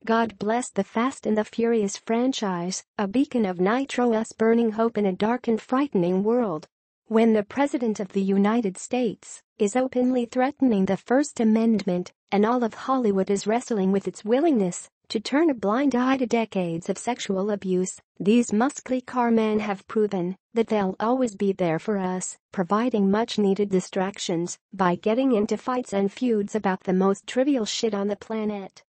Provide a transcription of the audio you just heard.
God bless the Fast and the Furious franchise, a beacon of nitrous-burning hope in a dark and frightening world. When the President of the United States is openly threatening the First Amendment, and all of Hollywood is wrestling with its willingness to turn a blind eye to decades of sexual abuse, these muscly car men have proven that they'll always be there for us, providing much-needed distractions by getting into fights and feuds about the most trivial shit on the planet.